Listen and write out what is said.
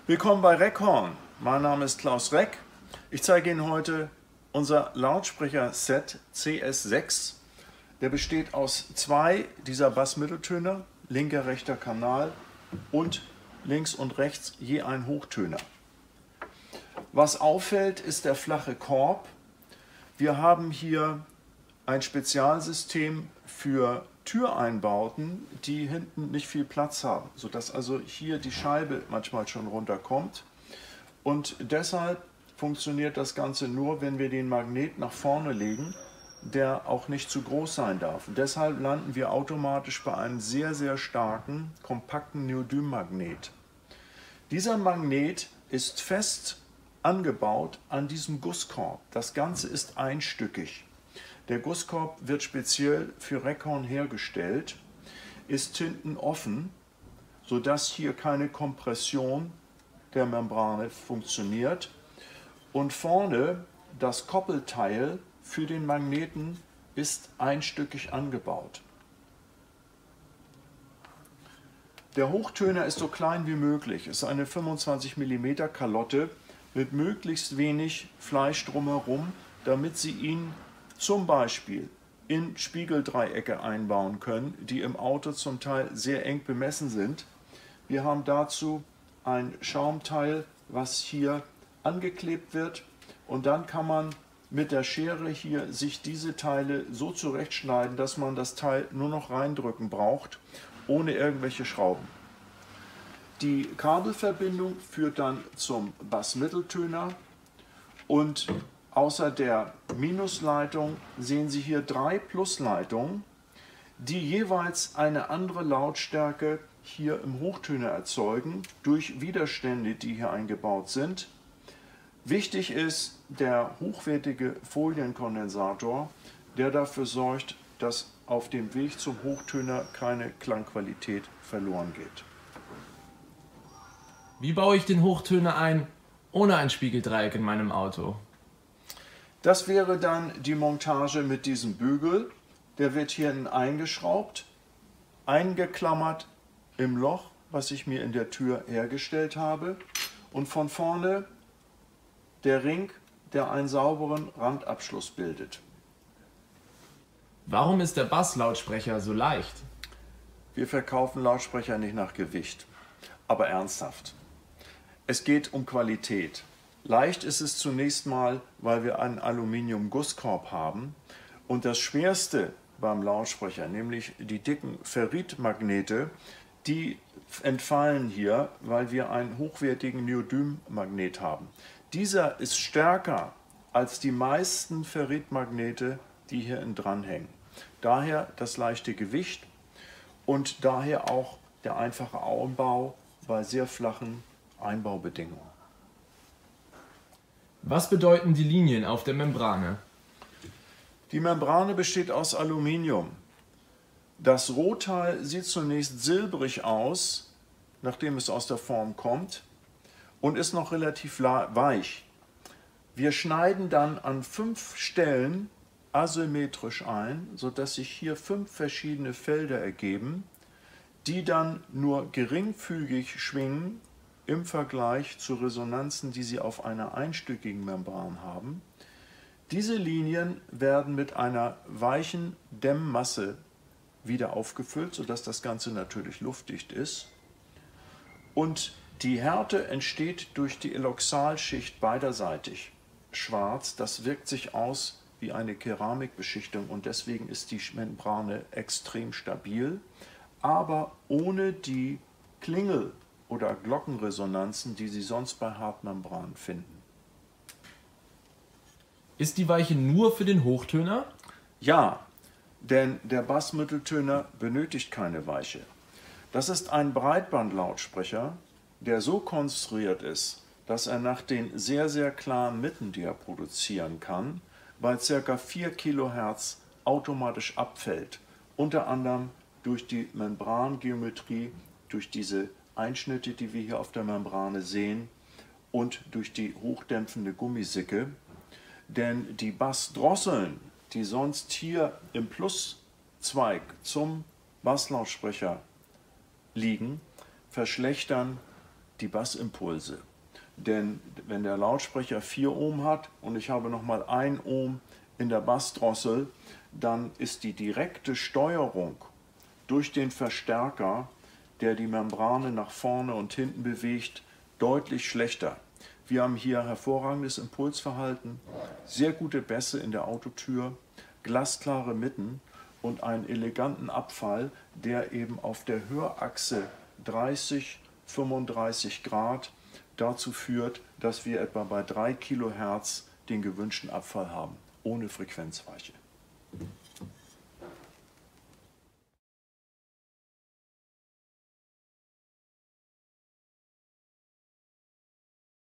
Willkommen bei Reckhorn. Mein Name ist Klaus Reck. Ich zeige Ihnen heute unser Lautsprecher-Set CS6. Der besteht aus zwei dieser Bassmitteltöner, linker, rechter Kanal und links und rechts je ein Hochtöner. Was auffällt, ist der flache Korb. Wir haben hier ein Spezialsystem für Türeinbauten, die hinten nicht viel Platz haben, sodass also hier die Scheibe manchmal schon runterkommt. Und deshalb funktioniert das Ganze nur, wenn wir den Magnet nach vorne legen, der auch nicht zu groß sein darf. Und deshalb landen wir automatisch bei einem sehr, sehr starken, kompakten Neodym-Magnet. Dieser Magnet ist fest angebaut an diesem Gusskorb. Das Ganze ist einstückig. Der Gusskorb wird speziell für Reckhorn hergestellt, ist hinten offen, sodass hier keine Kompression der Membrane funktioniert. Und vorne das Koppelteil für den Magneten ist einstückig angebaut. Der Hochtöner ist so klein wie möglich. Es ist eine 25 mm Kalotte mit möglichst wenig Fleisch drumherum, damit Sie ihn zum Beispiel in Spiegeldreiecke einbauen können, die im Auto zum Teil sehr eng bemessen sind. Wir haben dazu ein Schaumteil, was hier angeklebt wird, und dann kann man mit der Schere hier sich diese Teile so zurechtschneiden, dass man das Teil nur noch reindrücken braucht, ohne irgendwelche Schrauben. Die Kabelverbindung führt dann zum Bassmitteltöner, und außer der Minusleitung sehen Sie hier 3 Plusleitungen, die jeweils eine andere Lautstärke hier im Hochtöner erzeugen, durch Widerstände, die hier eingebaut sind. Wichtig ist der hochwertige Folienkondensator, der dafür sorgt, dass auf dem Weg zum Hochtöner keine Klangqualität verloren geht. Wie baue ich den Hochtöner ein, ohne ein Spiegeldreieck in meinem Auto? Das wäre dann die Montage mit diesem Bügel. Der wird hier eingeschraubt, eingeklammert im Loch, was ich mir in der Tür hergestellt habe, und von vorne der Ring, der einen sauberen Randabschluss bildet. Warum ist der Basslautsprecher so leicht? Wir verkaufen Lautsprecher nicht nach Gewicht, aber ernsthaft. Es geht um Qualität. Leicht ist es zunächst mal, weil wir einen Aluminium-Gusskorb haben, und das Schwerste beim Lautsprecher, nämlich die dicken Ferritmagnete, die entfallen hier, weil wir einen hochwertigen Neodym-Magnet haben. Dieser ist stärker als die meisten Ferritmagnete, die hier dran hängen. Daher das leichte Gewicht und daher auch der einfache Einbau bei sehr flachen Einbaubedingungen. Was bedeuten die Linien auf der Membrane? Die Membrane besteht aus Aluminium. Das Rohteil sieht zunächst silbrig aus, nachdem es aus der Form kommt, und ist noch relativ weich. Wir schneiden dann an 5 Stellen asymmetrisch ein, sodass sich hier 5 verschiedene Felder ergeben, die dann nur geringfügig schwingen im Vergleich zu Resonanzen, die Sie auf einer einstückigen Membran haben. Diese Linien werden mit einer weichen Dämmmasse wieder aufgefüllt, sodass das Ganze natürlich luftdicht ist. Und die Härte entsteht durch die Eloxalschicht beiderseitig schwarz. Das wirkt sich aus wie eine Keramikbeschichtung, und deswegen ist die Membrane extrem stabil, aber ohne die Klingel- oder Glockenresonanzen, die Sie sonst bei Hartmembranen finden. Ist die Weiche nur für den Hochtöner? Ja, denn der Bassmitteltöner benötigt keine Weiche. Das ist ein Breitbandlautsprecher, der so konstruiert ist, dass er nach den sehr, sehr klaren Mitten, die er produzieren kann, bei ca. 4 kHz automatisch abfällt. Unter anderem durch die Membrangeometrie, durch diese Einschnitte, die wir hier auf der Membrane sehen, und durch die hochdämpfende Gummisicke. Denn die Bassdrosseln, die sonst hier im Pluszweig zum Basslautsprecher liegen, verschlechtern die Bassimpulse. Denn wenn der Lautsprecher 4 Ohm hat und ich habe nochmal 1 Ohm in der Bassdrossel, dann ist die direkte Steuerung durch den Verstärker, der die Membrane nach vorne und hinten bewegt, deutlich schlechter. Wir haben hier hervorragendes Impulsverhalten, sehr gute Bässe in der Autotür, glasklare Mitten und einen eleganten Abfall, der eben auf der Hörachse 30, 35 Grad dazu führt, dass wir etwa bei 3 Kilohertz den gewünschten Abfall haben, ohne Frequenzweiche.